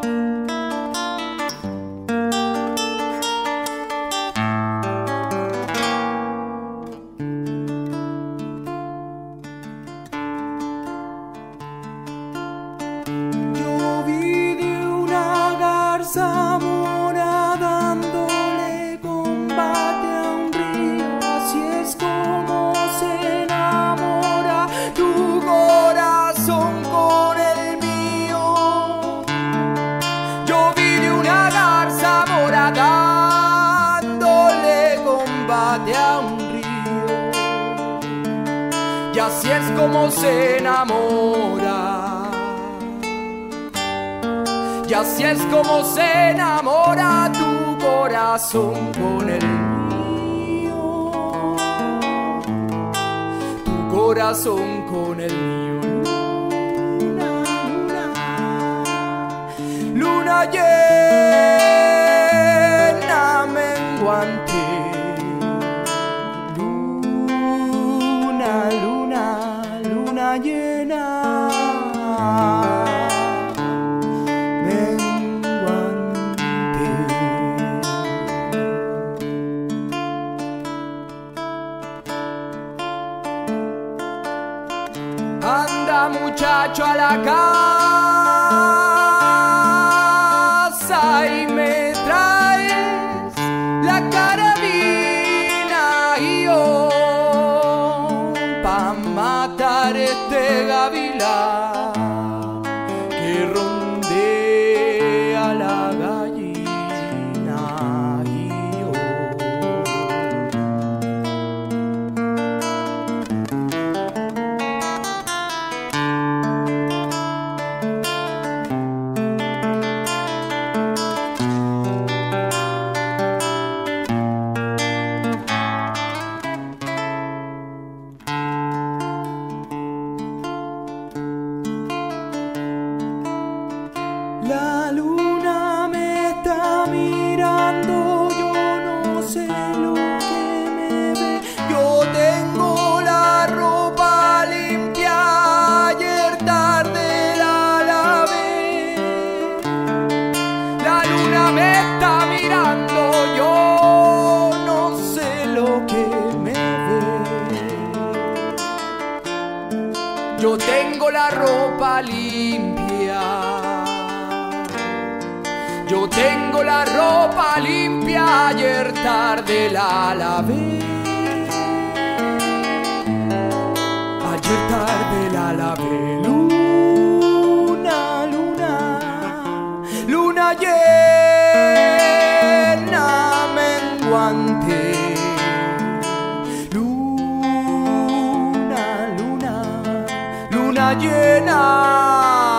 Zamora dándole combate a un río, así es como se enamora tu corazón con el mío. Yo vi de una garza mora dándole combate a un río, y así es como se enamora. Y así es como se enamora tu corazón con el mío, tu corazón con el mío. Luna, luna, luna llena menguante, luna, luna, luna llena. Anda muchacho a la casa y me traes la carabina y yo pa' matar este gavilán que rondea la gallina y yo. La luna me está mirando, yo no sé lo que me ve. Yo tengo la ropa limpia, ayer tarde la lavé. La luna me está mirando, yo no sé lo que me ve. Yo tengo la ropa limpia, yo tengo la ropa limpia, ayer tarde la lavé. Ayer tarde la lavé. Luna, luna, luna llena menguante, luna, luna, luna llena.